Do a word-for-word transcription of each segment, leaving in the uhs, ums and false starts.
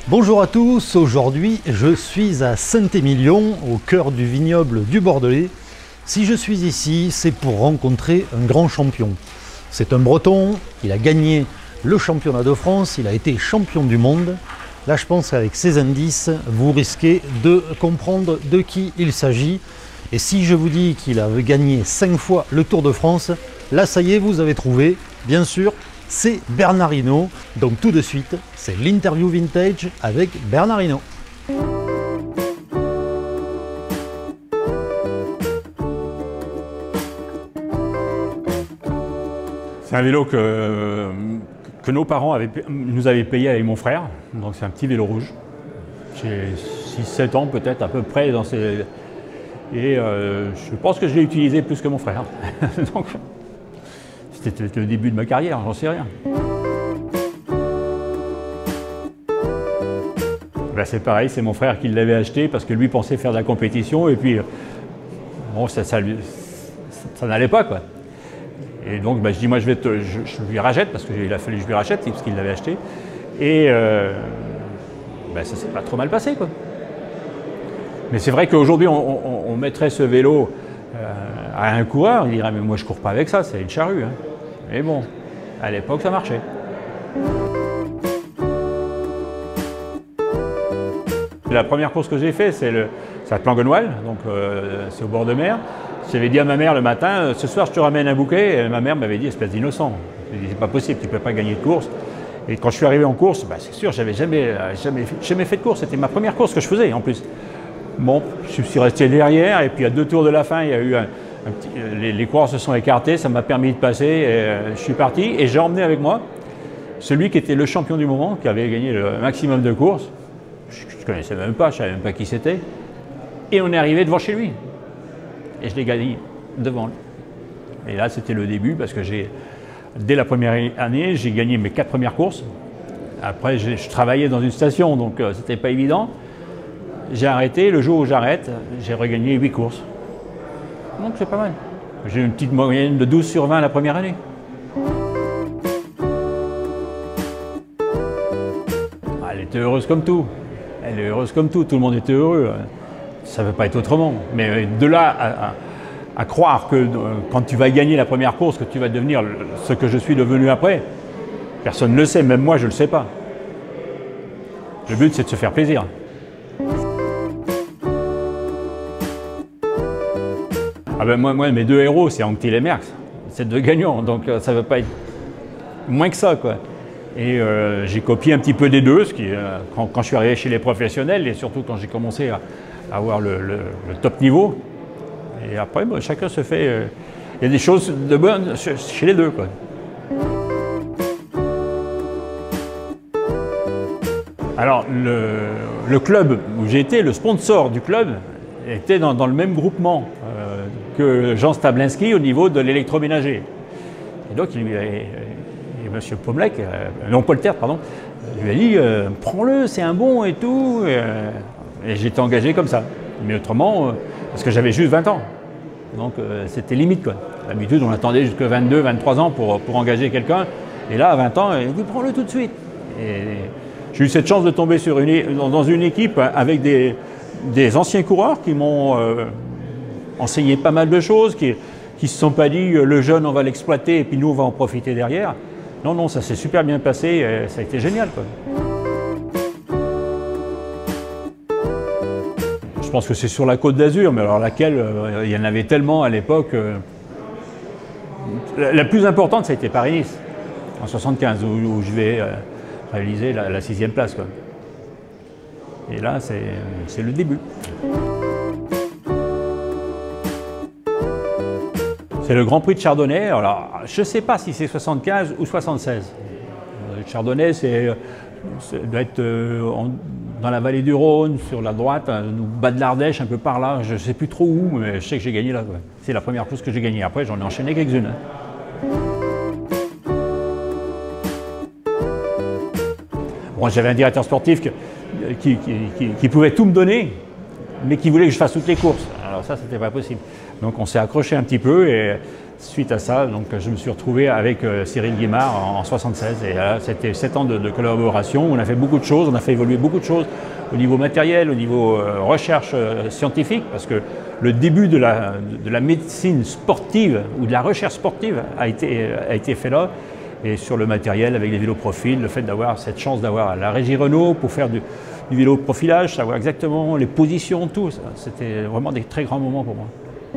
Bonjour à tous, aujourd'hui je suis à Saint-Émilion, au cœur du vignoble du Bordelais. Si je suis ici, c'est pour rencontrer un grand champion. C'est un Breton, il a gagné le championnat de France, il a été champion du monde. Là je pense qu'avec ces indices, vous risquez de comprendre de qui il s'agit. Et si je vous dis qu'il a gagné cinq fois le Tour de France, là ça y est, vous avez trouvé, bien sûr. C'est Bernard Hinault. Donc tout de suite, c'est l'interview vintage avec Bernard Hinault. C'est un vélo que, que nos parents avaient, nous avaient payé avec mon frère. Donc c'est un petit vélo rouge. J'ai six sept ans peut-être à peu près. Dans ces... Et euh, je pense que je l'ai utilisé plus que mon frère. Donc, c'était le début de ma carrière, j'en sais rien. Ben c'est pareil, c'est mon frère qui l'avait acheté parce que lui pensait faire de la compétition et puis bon, ça, ça, ça n'allait pas quoi. Et donc ben, je dis moi je, vais te, je, je lui rachète parce qu'il a fallu que je lui rachète parce qu'il l'avait acheté. Et euh, ben, ça s'est pas trop mal passé quoi. Mais c'est vrai qu'aujourd'hui on, on, on mettrait ce vélo euh, à un coureur, il dirait mais moi je cours pas avec ça, c'est une charrue. Hein. Mais bon, à l'époque ça marchait. La première course que j'ai fait, c'est à Plangonoual, donc euh, c'est au bord de mer. J'avais dit à ma mère le matin, ce soir je te ramène un bouquet, et ma mère m'avait dit espèce d'innocent. Je lui ai dit c'est pas possible, tu ne peux pas gagner de course. Et quand je suis arrivé en course, bah, c'est sûr, j'avais jamais, jamais, jamais fait de course, c'était ma première course que je faisais en plus. Bon, je suis resté derrière, et puis à deux tours de la fin, il y a eu un, un petit, les, les coureurs se sont écartés, ça m'a permis de passer, et, euh, je suis parti, et j'ai emmené avec moi celui qui était le champion du moment, qui avait gagné le maximum de courses. Je ne connaissais même pas, je ne savais même pas qui c'était. Et on est arrivé devant chez lui. Et je l'ai gagné devant lui. Et là, c'était le début, parce que j'ai, dès la première année, j'ai gagné mes quatre premières courses. Après, je travaillais dans une station, donc euh, c'était pas évident. J'ai arrêté, le jour où j'arrête, j'ai regagné huit courses. Donc c'est pas mal. J'ai une petite moyenne de douze sur vingt la première année. Elle était heureuse comme tout. Elle est heureuse comme tout. Tout le monde était heureux. Ça ne peut pas être autrement. Mais de là à, à, à croire que quand tu vas gagner la première course, que tu vas devenir ce que je suis devenu après, personne ne le sait. Même moi, je ne le sais pas. Le but, c'est de se faire plaisir. Ah ben moi, moi, mes deux héros, c'est Anquetil et Merckx. C'est deux gagnants, donc ça ne veut pas être moins que ça, quoi. Et euh, j'ai copié un petit peu des deux, ce qui, euh, quand, quand je suis arrivé chez les professionnels, et surtout quand j'ai commencé à, à avoir le, le, le top niveau. Et après, bon, chacun se fait... Euh, il y a des choses de bonnes chez les deux, quoi. Alors, le, le club où j'étais, le sponsor du club, était dans, dans le même groupement euh, que Jean Stablinski au niveau de l'électroménager. Et donc, il, et, et M. Pomlec, euh, non Polter, pardon, lui a dit euh, « prends-le, c'est un bon et tout et, euh, ». Et j'étais engagé comme ça. Mais autrement, euh, parce que j'avais juste vingt ans. Donc, euh, c'était limite, quoi. D'habitude, on attendait jusqu'à vingt-deux, vingt-trois ans pour, pour engager quelqu'un. Et là, à vingt ans, il dit « prends-le tout de suite ». Et j'ai eu cette chance de tomber sur une, dans une équipe avec des... des anciens coureurs qui m'ont euh, enseigné pas mal de choses, qui ne se sont pas dit euh, le jeune on va l'exploiter et puis nous on va en profiter derrière. Non, non, ça s'est super bien passé, et ça a été génial, quoi. Je pense que c'est sur la Côte d'Azur, mais alors laquelle, euh, il y en avait tellement à l'époque. Euh, la, la plus importante, ça a été Paris-Nice, en soixante-quinze, où, où je vais euh, réaliser la, la sixième place, quoi. Et là, c'est le début. C'est le Grand Prix de Chardonnay. Alors, je ne sais pas si c'est soixante-quinze ou soixante-seize. Le Chardonnay, c'est doit être euh, en, dans la vallée du Rhône, sur la droite, au bas de l'Ardèche, un peu par là. Je ne sais plus trop où, mais je sais que j'ai gagné là. C'est la première course que j'ai gagnée. Après, j'en ai enchaîné quelques-unes. Hein. Bon, j'avais un directeur sportif que, qui, qui, qui, qui pouvait tout me donner, mais qui voulait que je fasse toutes les courses. Alors ça, c'était pas possible. Donc on s'est accroché un petit peu et suite à ça, donc, je me suis retrouvé avec euh, Cyril Guimard en, en soixante-seize. Et là, c'était sept ans de, de collaboration. On a fait beaucoup de choses, on a fait évoluer beaucoup de choses au niveau matériel, au niveau euh, recherche euh, scientifique, parce que le début de la, de la médecine sportive ou de la recherche sportive a été, a été fait là. Et sur le matériel, avec les vélos profils, le fait d'avoir cette chance d'avoir la régie Renault pour faire du, du vélo profilage, savoir exactement les positions, tout, c'était vraiment des très grands moments pour moi.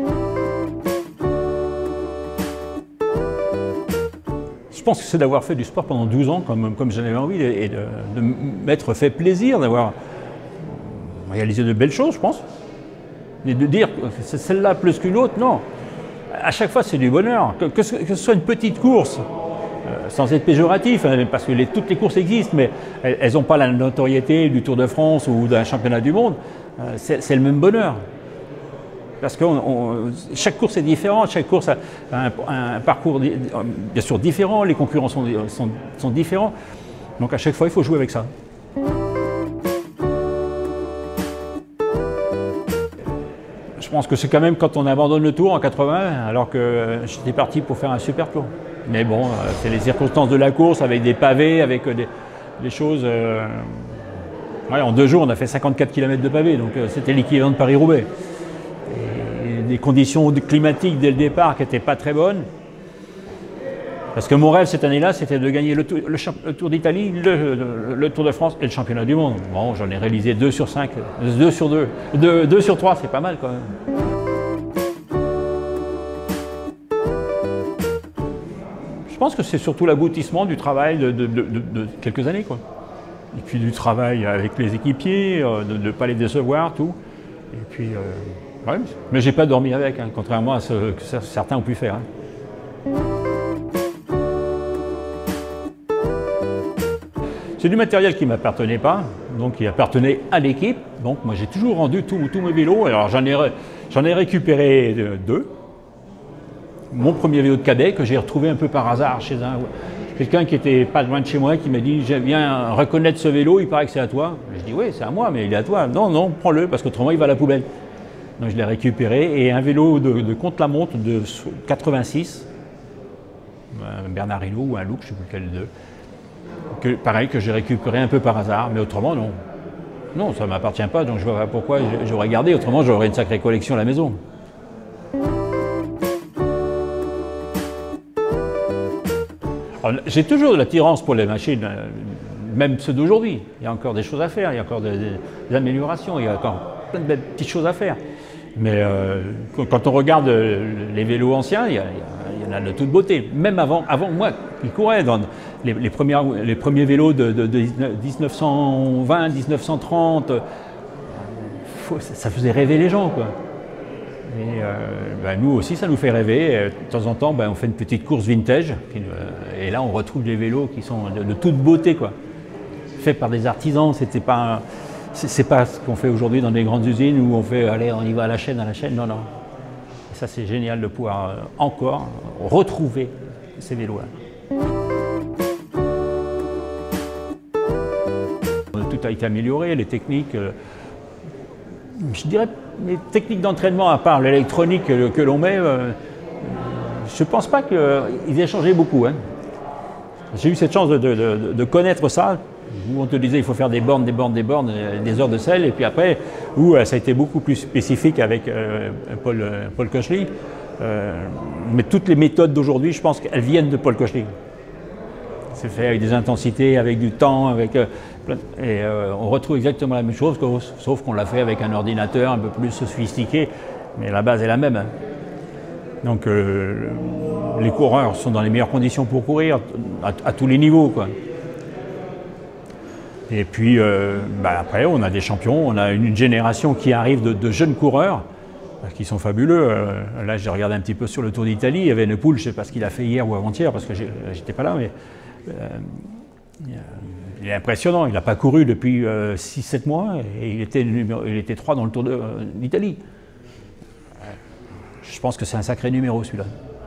Je pense que c'est d'avoir fait du sport pendant douze ans, comme, comme j'en avais envie, et de, de m'être fait plaisir, d'avoir réalisé de belles choses, je pense. Et de dire que c'est celle-là plus qu'une autre, non. À chaque fois, c'est du bonheur. Que, que, ce, que ce soit une petite course, euh, sans être péjoratif, hein, parce que les, toutes les courses existent, mais elles n'ont pas la notoriété du Tour de France ou d'un championnat du monde. Euh, c'est le même bonheur. Parce que on, on, chaque course est différente, chaque course a un, un parcours bien sûr différent, les concurrents sont, sont, sont différents. Donc à chaque fois, il faut jouer avec ça. Je pense que c'est quand même quand on abandonne le Tour en quatre-vingts, alors que j'étais parti pour faire un super Tour. Mais bon, c'est les circonstances de la course, avec des pavés, avec des, des choses... Euh... Ouais, en deux jours, on a fait cinquante-quatre kilomètres de pavés, donc c'était l'équivalent de Paris-Roubaix. Des conditions climatiques dès le départ qui n'étaient pas très bonnes. Parce que mon rêve cette année-là, c'était de gagner le Tour, le, le Tour d'Italie, le, le, le Tour de France et le championnat du monde. Bon, j'en ai réalisé deux sur cinq, deux sur deux, deux, deux sur trois, c'est pas mal quand même. Je pense que c'est surtout l'aboutissement du travail de, de, de, de, de quelques années, quoi. Et puis du travail avec les équipiers, de ne pas les décevoir, tout. Et puis... Euh, Ouais, mais j'ai pas dormi avec, hein, contrairement à ce que certains ont pu faire. Hein. C'est du matériel qui ne m'appartenait pas, donc qui appartenait à l'équipe. Donc moi j'ai toujours rendu tous mes vélos. Alors j'en ai, j'en ai récupéré deux. Mon premier vélo de cadet que j'ai retrouvé un peu par hasard chez un quelqu'un qui était pas loin de chez moi, qui m'a dit « Je viens reconnaître ce vélo, il paraît que c'est à toi ». Je dis « Oui, c'est à moi, mais il est à toi ». « Non, non, prends-le, parce qu'autrement il va à la poubelle ». Donc je l'ai récupéré, et un vélo de, de contre-la-montre de quatre-vingt-six, un Bernard Hinault ou un Look, je ne sais plus lequel des deux, que, pareil, que j'ai récupéré un peu par hasard, mais autrement non. Non, ça ne m'appartient pas, donc je ne vois pas pourquoi j'aurais gardé, autrement j'aurais une sacrée collection à la maison. J'ai toujours de l'attirance pour les machines, même ceux d'aujourd'hui. Il y a encore des choses à faire, il y a encore des, des améliorations, il y a encore plein de belles petites choses à faire. Mais euh, quand on regarde les vélos anciens, il y, a, il y en a de toute beauté. Même avant, avant moi, qui courais dans les, les, premières, les premiers vélos de, de, de mille neuf cent vingt, mille neuf cent trente, faut, ça faisait rêver les gens, quoi. Et euh, ben nous aussi, ça nous fait rêver. De temps en temps, ben, on fait une petite course vintage. Et là, on retrouve des vélos qui sont de, de toute beauté, quoi. Faits par des artisans, c'était pas... Un, c'est pas ce qu'on fait aujourd'hui dans des grandes usines où on fait, allez, on y va à la chaîne, à la chaîne, non, non. Et ça, c'est génial de pouvoir euh, encore retrouver ces vélos-là. Tout a été amélioré, les techniques, euh, je dirais, les techniques d'entraînement, à part l'électronique que, que l'on met, euh, je ne pense pas qu'ils aient changé beaucoup. Hein. J'ai eu cette chance de, de, de, de connaître ça. Où on te disait il faut faire des bornes, des bornes, des bornes, des heures de selle, et puis après, où ça a été beaucoup plus spécifique avec euh, Paul, euh, Paul Koechli. Euh, mais toutes les méthodes d'aujourd'hui, je pense qu'elles viennent de Paul Koechli. C'est fait avec des intensités, avec du temps, avec, euh, et euh, on retrouve exactement la même chose, sauf qu'on l'a fait avec un ordinateur un peu plus sophistiqué, mais la base est la même. Hein. Donc euh, les coureurs sont dans les meilleures conditions pour courir, à, à tous les niveaux, quoi. Et puis euh, bah après, on a des champions, on a une génération qui arrive de, de jeunes coureurs qui sont fabuleux. Euh, là, j'ai regardé un petit peu sur le Tour d'Italie, il y avait Evenepoel, je ne sais pas ce qu'il a fait hier ou avant-hier, parce que j'étais pas là, mais euh, il est impressionnant. Il n'a pas couru depuis euh, six sept mois, et il était, il était trois dans le Tour d'Italie. Je pense que c'est un sacré numéro, celui-là.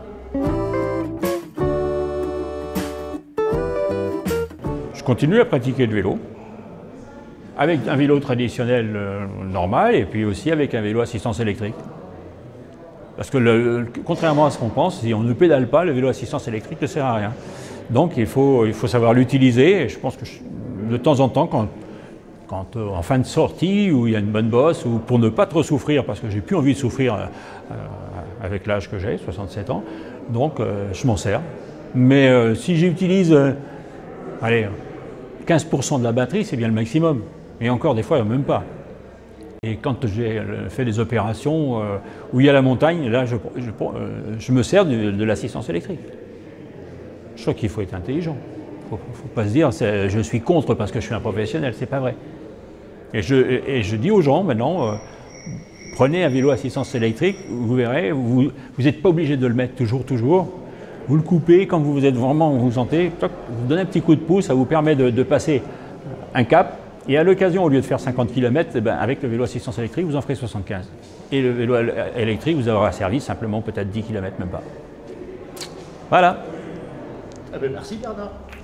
Je continue à pratiquer le vélo, avec un vélo traditionnel euh, normal, et puis aussi avec un vélo assistance électrique. Parce que le, le, contrairement à ce qu'on pense, si on ne pédale pas, le vélo assistance électrique ne sert à rien. Donc il faut, il faut savoir l'utiliser. Et je pense que je, de temps en temps, quand, quand euh, en fin de sortie, où il y a une bonne bosse, ou pour ne pas trop souffrir, parce que j'ai plus envie de souffrir euh, avec l'âge que j'ai, soixante-sept ans, donc euh, je m'en sers. Mais euh, si j'utilise, euh, allez, quinze pour cent de la batterie, c'est bien le maximum. Et encore des fois, même pas. Et quand j'ai fait des opérations euh, où il y a la montagne, là, je, je, euh, je me sers de, de l'assistance électrique. Je crois qu'il faut être intelligent. Il ne faut, faut pas se dire je suis contre parce que je suis un professionnel, c'est pas vrai. Et je, et je dis aux gens maintenant, euh, prenez un vélo assistance électrique, vous verrez, vous n'êtes pas obligé de le mettre toujours, toujours. Vous le coupez quand vous êtes vraiment, vous vous sentez, vous donnez un petit coup de pouce, ça vous permet de, de passer un cap. Et à l'occasion, au lieu de faire cinquante kilomètres, eh ben, avec le vélo assistance électrique, vous en ferez soixante-quinze. Et le vélo électrique vous aura servi simplement peut-être dix kilomètres, même pas. Voilà. Eh bien, merci Bernard.